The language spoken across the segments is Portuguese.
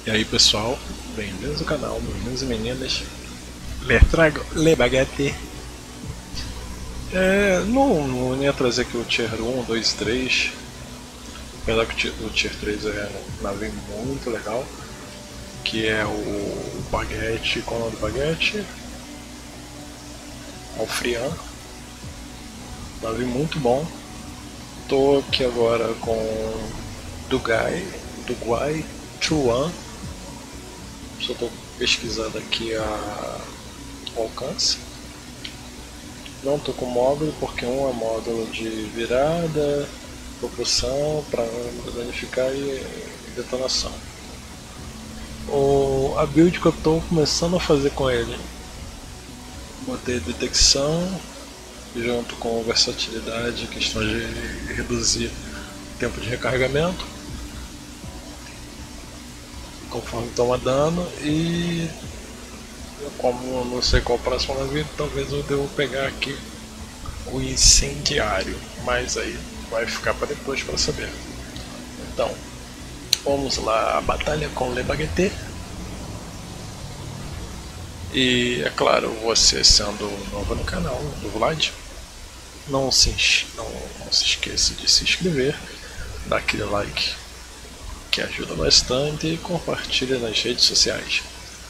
E aí pessoal, bem-vindos ao canal, meninos e meninas. Les trago Le Baguette. Não ia trazer aqui o Tier 1, 2 e 3. Apesar que o Tier 3 é um navio muito legal. Que é o Baguette, qual é o nome do Baguette? Alfrian. Navio muito bom. Tô aqui agora com Dugai Truan. Só estou pesquisando aqui o alcance. Não estou com módulo porque um é módulo de virada, propulsão para danificar e detonação. A build que eu estou começando a fazer com ele, botei detecção junto com versatilidade, questão de reduzir o tempo de recarregamento conforme toma dano, e como eu não sei qual o próximo navio, talvez eu devo pegar aqui o incendiário, mas aí vai ficar para depois para saber. Então, vamos lá, a batalha com Le Baguette. E é claro, você sendo novo no canal do Vlad, não se esqueça de se inscrever, dar aquele like que ajuda bastante e compartilha nas redes sociais.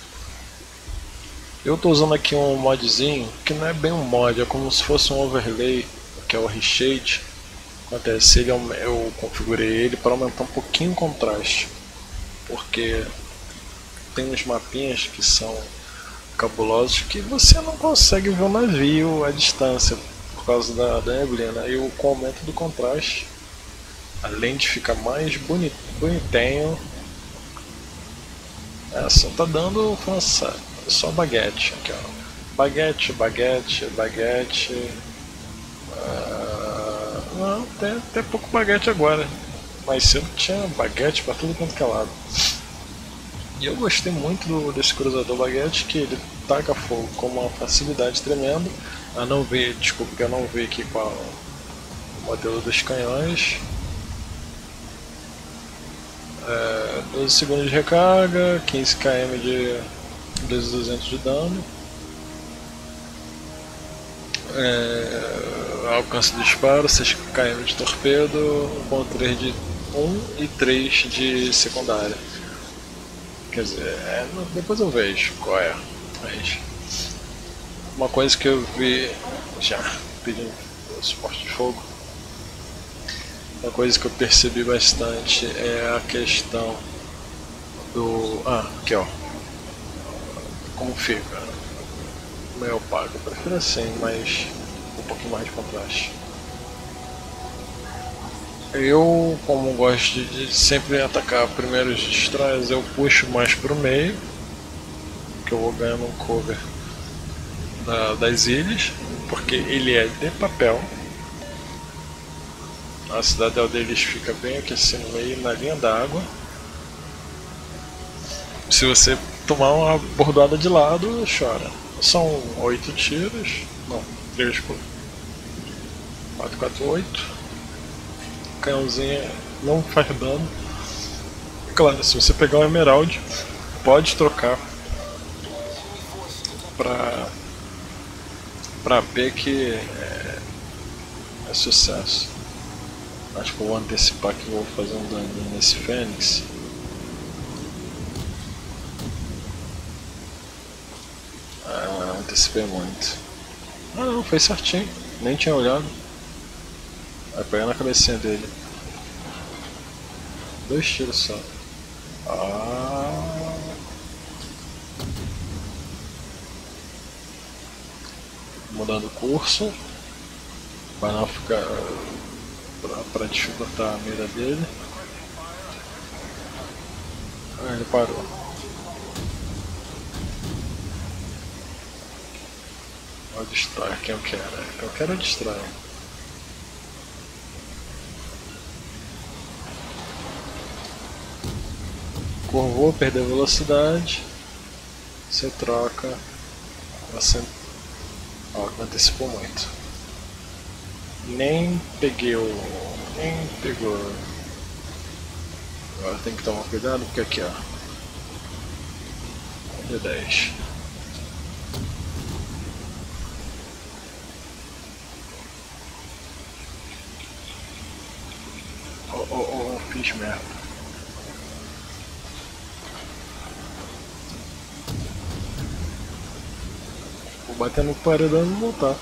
Eu estou usando aqui um modzinho que não é bem um mod, é como se fosse um overlay, que é o Reshade. Acontece, eu configurei ele para aumentar um pouquinho o contraste, porque tem uns mapinhas que são cabulosos que você não consegue ver o navio à distância por causa da neblina, e com o aumento do contraste, além de ficar mais bonitinho, só tá dando só baguete aqui, ó. Baguete. Não, tem até pouco baguete agora, mas cedo tinha baguete pra tudo quanto que é lado. E eu gostei muito desse cruzador baguete, que ele taca fogo com uma facilidade tremenda. Desculpa que eu não vi aqui qual o modelo dos canhões. 12 segundos de recarga, 15 km de 2.200 de dano. Alcance de disparo, 6 km de torpedo, 1.3 de 1 e 3 de secundária. Quer dizer, depois eu vejo qual é. Mas uma coisa que eu vi já pedindo suporte de fogo, uma coisa que eu percebi bastante é a questão do... aqui ó, como fica, meio opaco, eu prefiro assim, mas um pouquinho mais de contraste. Eu, como gosto de sempre atacar primeiro os destroyers, eu puxo mais pro meio, que eu vou ganhando um cover das ilhas, porque ele é de papel. A cidadela deles fica bem aqui assim no meio, na linha d'água. Se você tomar uma bordoada de lado, chora. São 8 tiros, não, 3 por 448. Canhãozinho não faz dano. Claro, se você pegar o Emerald, pode trocar pra B, que é sucesso. Acho que eu vou antecipar que vou fazer um daninho nesse Fênix. Antecipei muito. Não, foi certinho, nem tinha olhado. Vai pegar na cabecinha dele. 2 tiros só. Mudando o curso para não ficar, para dificultar a mira dele. Ele parou. Vou distrair quem eu quero. Eu quero distrair. Curvou, perdeu velocidade. Você troca. Você antecipou muito. Nem pegou. Agora tem que tomar cuidado, porque aqui ó, e 10. Oh, fiz merda. Vou bater no paredão e não voltar.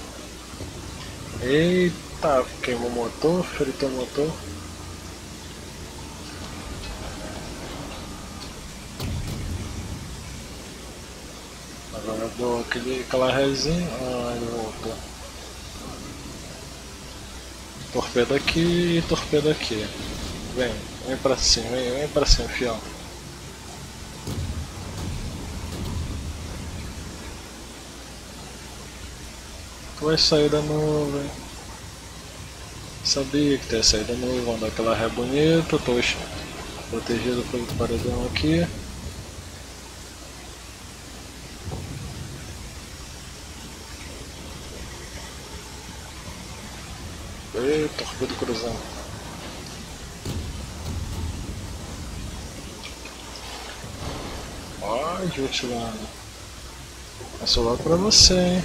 Eita, queimou o motor, fritou o motor. Agora eu dou aquela resinha. Ah, ele voltou. Torpedo aqui e torpedo aqui. Vem pra cima, vem pra cima, fião. Tu vai sair da nuvem. Sabia que tu ia sair da nuvem, vamos dar aquela ré bonita. Tô protegido pelo paredão aqui. Ei, torpedo cruzando. Ó, Jutilano. Passou lá pra você, hein.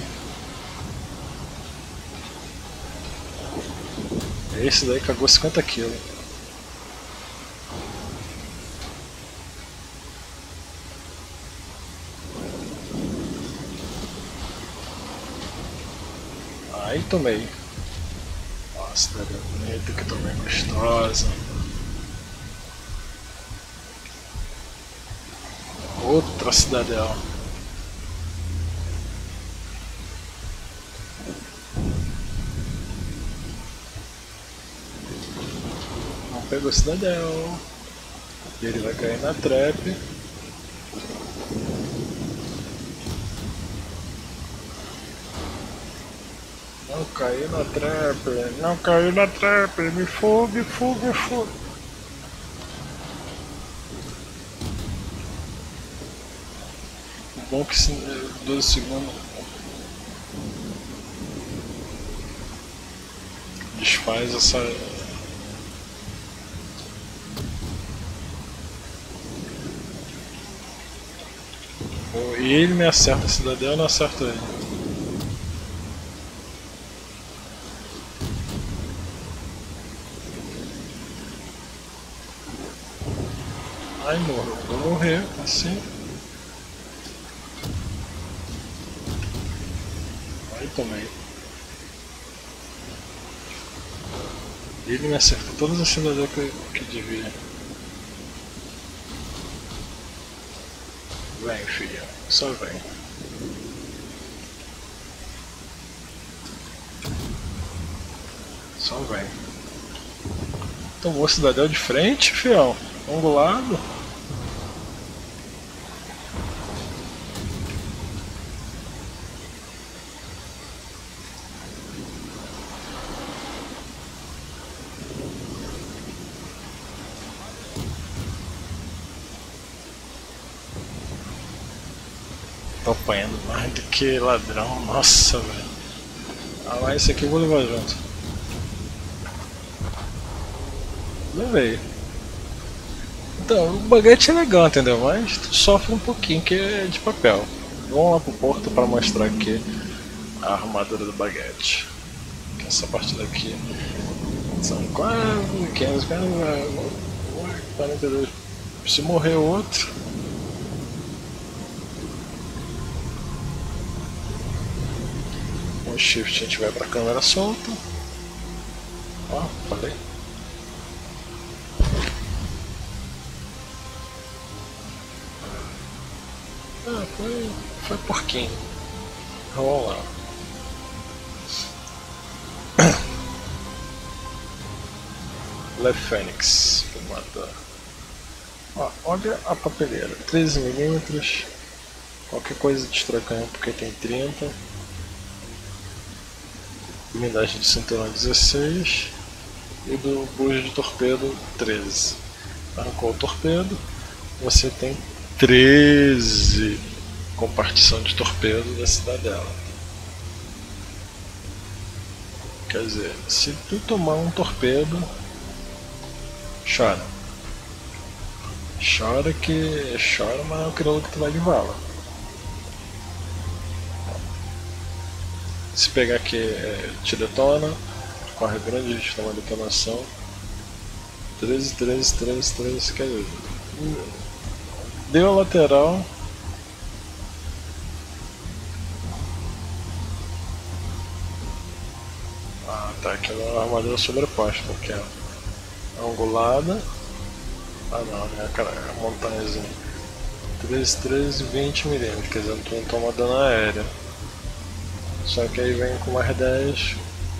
Esse daí cagou 50 kg. Aí tomei. Nossa, cidade bonita, que tomei gostosa. Outra cidadela. Não pegou cidadela. E ele vai cair na trap. Não caiu na trap, não caiu na trap, me fogo. O bom que 12 segundos desfaz essa. E ele me acerta, a cidadela não acerta ele. Ai, morro, vou morrer assim. Aí tomei. Ele me acerta todas as cidadelas que devia. Vem, filha, só vem. Só vem. Tomou o cidadão de frente, fião. Angulado. Tô apanhando mais do que ladrão, nossa, velho. Ah, mas esse aqui eu vou levar junto. Levei. Então, o baguete é legal, entendeu? Mas tu sofre um pouquinho que é de papel. Vamos lá pro porto para mostrar aqui a armadura do baguete. Que é essa parte daqui. São quase 500, 42. Se morrer outro. Com o shift a gente vai pra câmera solta. Ó, falei. Ah, foi porquinho. Vamos lá. Left Phoenix, vou matar. Ó, olha a papeleira, 13 mm. Qualquer coisa destrói canhão porque tem 30. Blindagem de cinturão 16. E do bujo de torpedo 13. Arrancou o torpedo, você tem 13 compartição de torpedo da cidadela. Quer dizer, se tu tomar um torpedo, chora. Chora, mas é o crioulo que tu vai de vala. Se pegar aqui, te detona, corre grande risco de uma detonação. 13, 13, 13, 13, quer dizer, deu a lateral. Ah, tá, aqui é uma armadura sobreposta, porque é angulada. Ah não, né, cara, é a montanhazinha. 13, 13, 20 milímetros, quer dizer, tu não toma dano aérea. Só que aí vem com mais 10.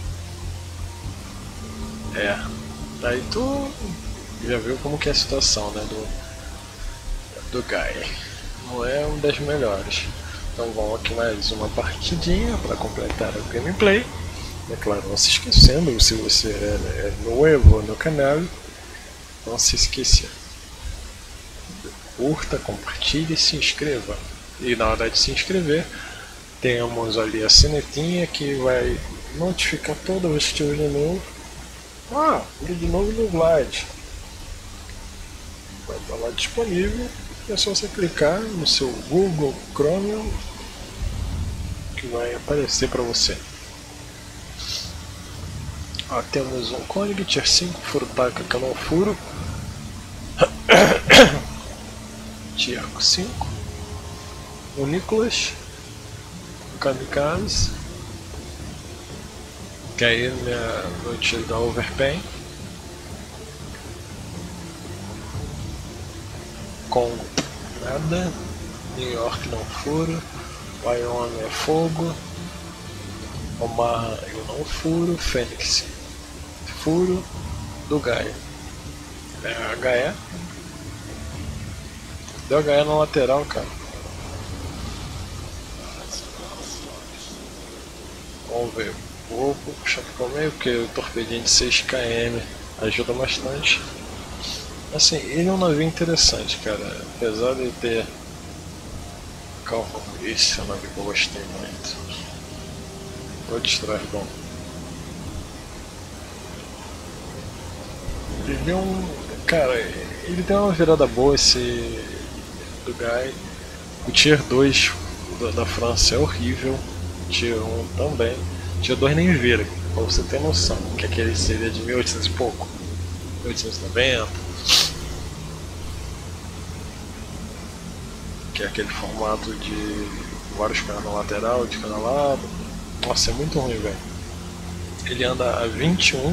Aí tu já viu como que é a situação, né, do Guy. Não é um das melhores. Então vamos aqui mais uma partidinha para completar o gameplay. É claro, não se esquecendo, se você é novo no canal, não se esqueça. Curta, compartilhe e se inscreva. E na hora de se inscrever, temos ali a sinetinha que vai notificar toda vez que tiver de novo. Ah, de novo no Vlad. Vai estar lá disponível. É só você clicar no seu Google Chrome que vai aparecer para você. Temos um Koenig Tier 5 Furutaka Canon Furo Tier 5, o Nicholas, o Kamikaze, que aí no tiro da Overpen, Congo nada, New York não furo, Wyoming é fogo, Omaha eu não furo, Fênix furo, do Gaia HE, deu HE na lateral, cara. Vamos ver, vou puxar aqui pro meio porque o torpedinho de 6 km ajuda bastante. Assim, ele é um navio interessante, cara, apesar de ter... Calma, esse é um navio que eu gostei muito. Vou distrair, bom. Ele deu cara, ele tem uma virada boa esse do Guy. O Tier 2 da França é horrível, Tier 1 também. Tier 2 nem vira, pra você ter noção, que aquele seria de 1800 e pouco, 1890, que é aquele formato de vários caras na lateral, de cada lado. Nossa, é muito ruim, velho. Ele anda a 21,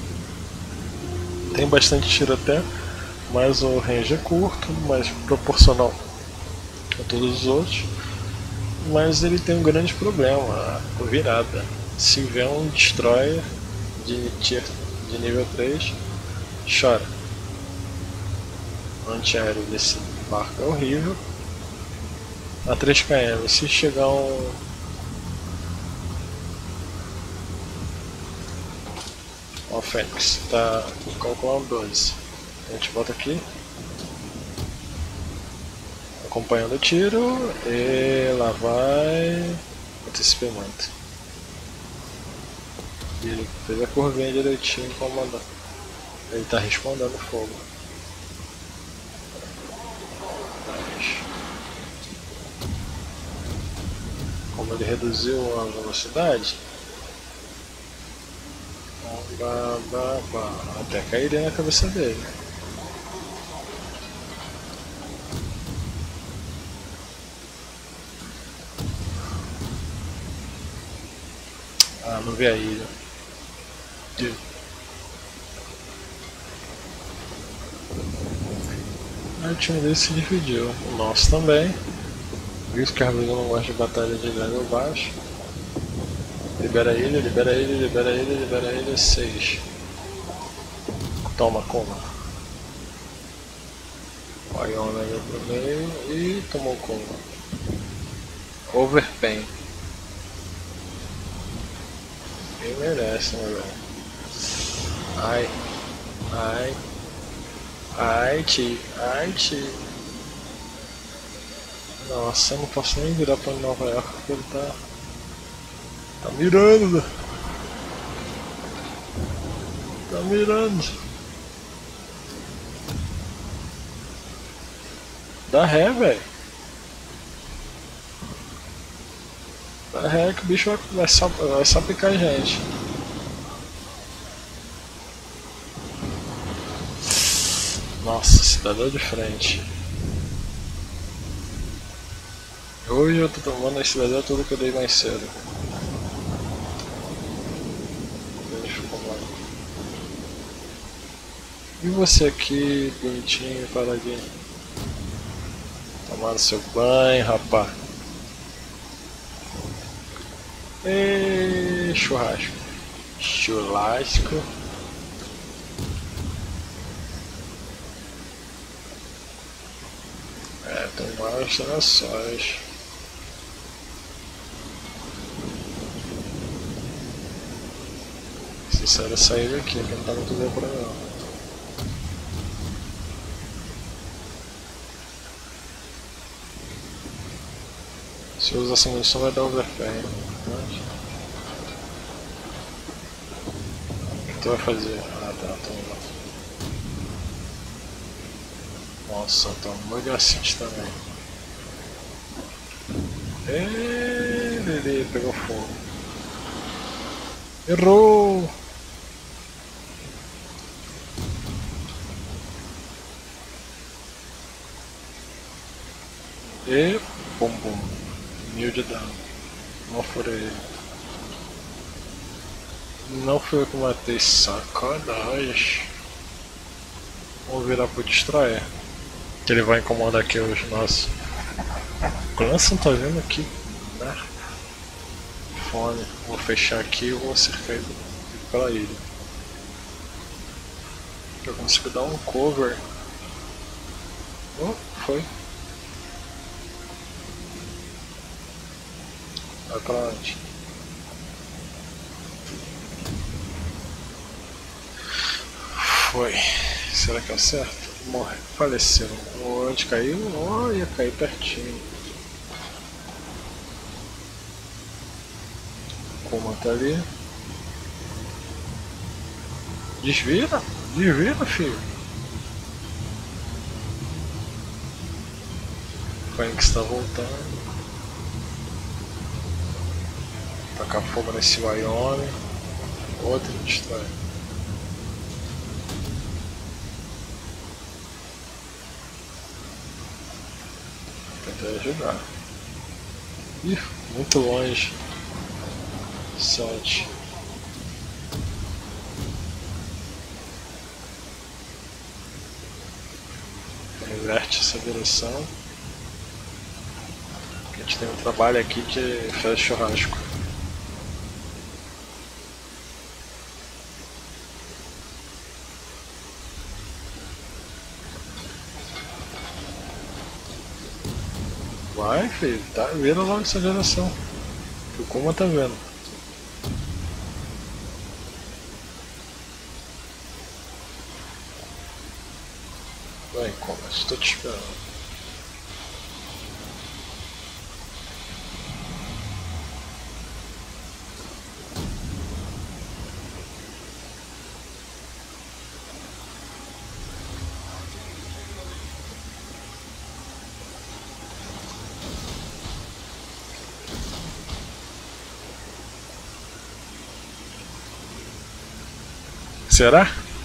tem bastante tiro até, mas o range é curto, mais proporcional a todos os outros. Mas ele tem um grande problema, a virada. Se vier um destroyer de nível 3, chora. O antiaéreo desse barco é horrível. A 3 km, se chegar um... Ó, o Fênix, tá calculando 12. A gente volta aqui, acompanhando o tiro, e lá vai antecipamento. Ele fez a curvinha direitinho para mandar. Ele tá respondendo fogo. Como ele reduziu a velocidade, até cairia na cabeça dele. Não vi a ilha. O time dele se dividiu, o nosso também. Visto que a Armiga não gosta de batalha de level baixo. Libera ele, libera ele, libera ele, libera ele, 6. Toma, coma. O Iona veio pro meio e tomou coma. Overpen. Quem merece, né, velho? Ai. Ai. Ai, ti. Ai, ti. Nossa, eu não posso nem virar pra Nova York porque ele tá mirando. Tá mirando. Dá ré, velho. É que o bicho vai só picar a gente. Nossa, cidadão de frente. Hoje eu tô tomando a cidadão tudo que eu dei mais cedo. E você aqui, bonitinho, paradinho? Tomando seu banho, rapá. E churrasco. Churrasco. É, tem várias gerações. Sincero, sair daqui, que não tá muito bem pra mim não. Se eu usar essa munição vai dar overfire. O que tu vai fazer? Ah tá, então não. Nossa, tá muito gracite também. Ele pegou fogo. Errou! E bum bum. 1000 de dano. Não furei ele. Não foi eu que matei, sacanagem. Vamos virar pro distrair. Que ele vai incomodar aqui os nossos. O Clanson tá vindo aqui, né? Fone. Vou fechar aqui e vou cercar ele pela ilha. Eu consigo dar um cover. Oh, foi. Vai pra onde? Foi. Será que acerta? Morre. Faleceu. Onde caiu? Oh, ia cair pertinho. Como tá ali? Desvira? Desvira, filho. O Fênix está voltando. Tacar fogo nesse Wyoming. Outro destrói. Tentar ajudar. Ih, muito longe. 7. Inverte essa direção. A gente tem um trabalho aqui que faz churrasco. Vai, filho, tá, vira logo essa geração. Que o Kuma tá vendo. Vai, Kuma, estou te esperando. Será?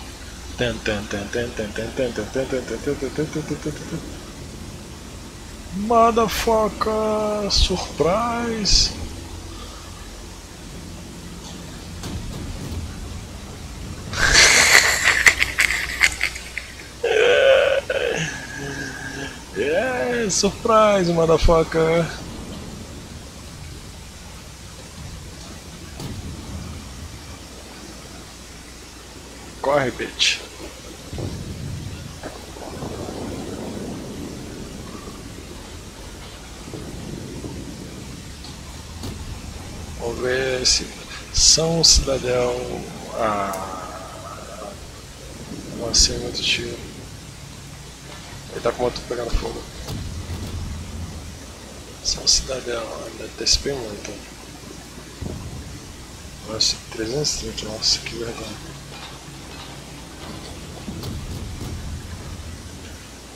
Motherfucker! Surprise! Yeah, surprise, motherfucker! Corre, bitch! Vamos ver se São Cidadão. Não assim muito tiro. Ele tá com o outro pegando fogo. São Cidadão, ainda antecipei muito. Nossa, 330, nossa, que verdade.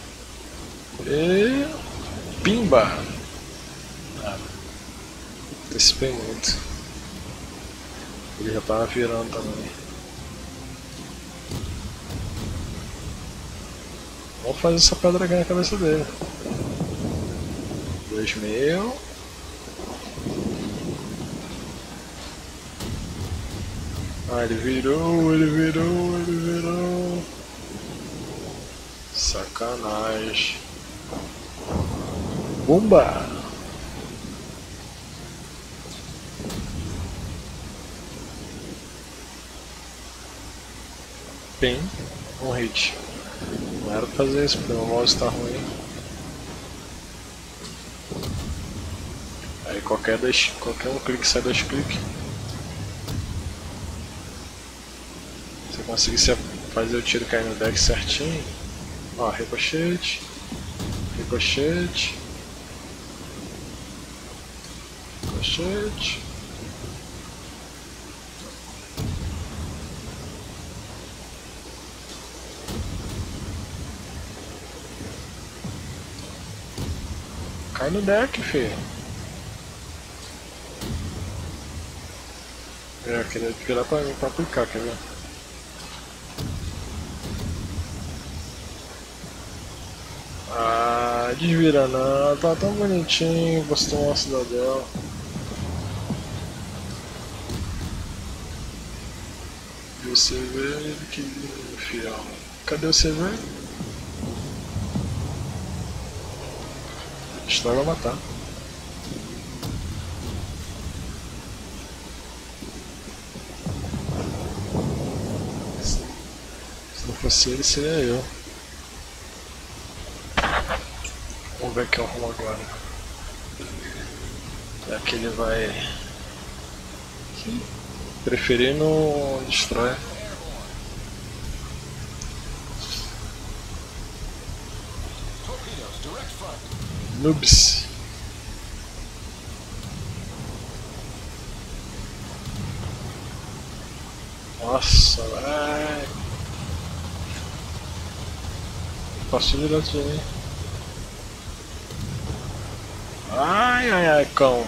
E pimba! Antecipei muito. Ele já tava virando também. Vamos fazer essa pedra aqui na cabeça dele. 2000. Ah, ele virou, ele virou, ele virou. Sacanagem. Bumba! Pim, um hit. Não era pra fazer isso, porque o mouse tá ruim. Aí qualquer um clique sai 2 cliques. Se eu conseguisse fazer o tiro cair no deck certinho. Ó, ricochete. Ricochete. Ricochete. Cai no deck, filho. Eu queria virar pra mim pra aplicar, quer ver? Ah, desvira não, tá tão bonitinho, você tem uma cidadela. E o CV, que lindo, fiel. Cadê o CV? Destrói vai matar. Se não fosse ele, seria eu. Vamos ver o que eu arrumo agora. É que ele vai preferir no destrói. Noobs. Nossa, velho. Passou direto de mim. Ai, ai, ai, cão.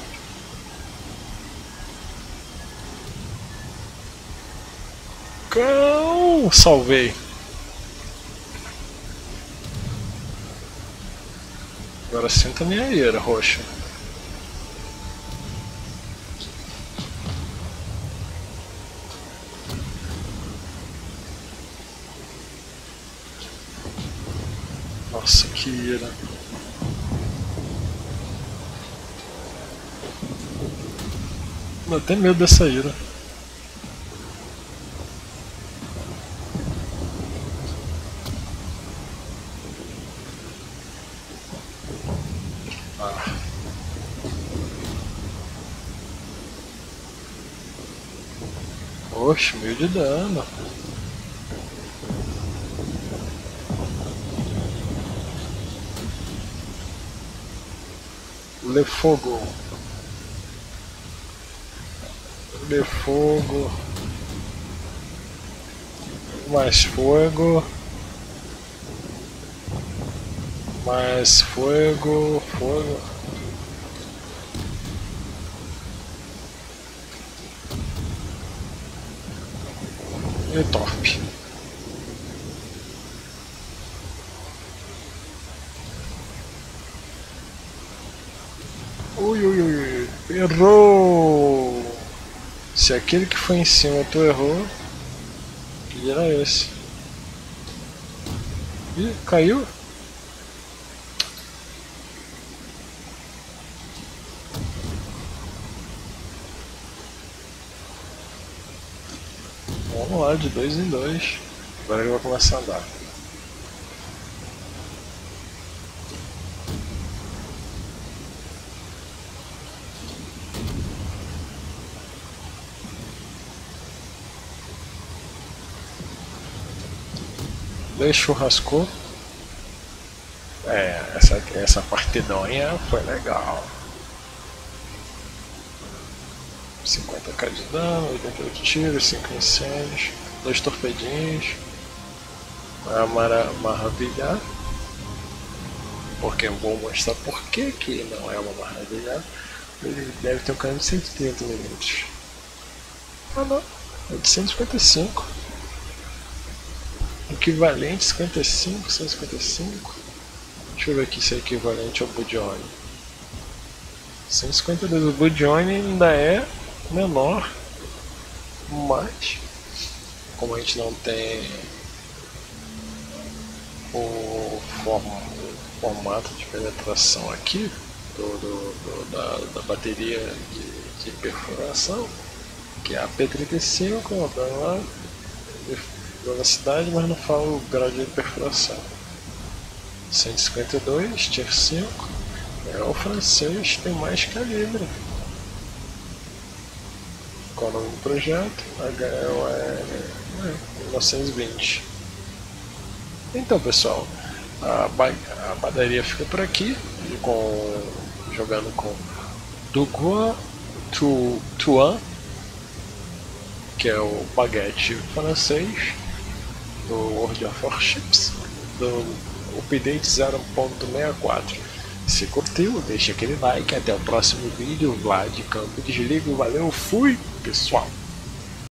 Cão! Salvei. Agora senta minha ira, roxa. Nossa, que ira. Eu tenho medo dessa ira. Ah. Oxe, 1000 de dano. Le fogo. Le fogo. Mais fogo. Mais fogo. Fogo. E torpe. Ui, ui, ui, errou! Se aquele que foi em cima tu errou, que era esse? Ih, caiu? Vamos lá, de 2 em 2. Agora ele vai começar a andar. Dois churrascou. É, essa partidonha foi legal. 50k de dano, 88 tiros, 5 incêndios, 2 torpedinhos. Maravilhar. Porque eu vou mostrar por que não é uma maravilha. Ele deve ter um canhão de 130mm. Ah não, é de 155. Equivalente 55, 155. Deixa eu ver aqui se é equivalente ao Budione. 152. O Budione ainda é menor, mas como a gente não tem o formato de penetração aqui da bateria de perfuração, que é a P35, dando lá velocidade, mas não fala o grau de perfuração. 152, Tier 5, é o francês, tem mais calibre. Qual é o nome do projeto? HL é 1920. Então, pessoal, a padaria fica por aqui, jogando com Duguan Tuan, que é o baguete francês do World of Warships, do update 0.64. Se curtiu, deixa aquele like. Até o próximo vídeo. Vlad Campo Desligo. Valeu, fui, pessoal!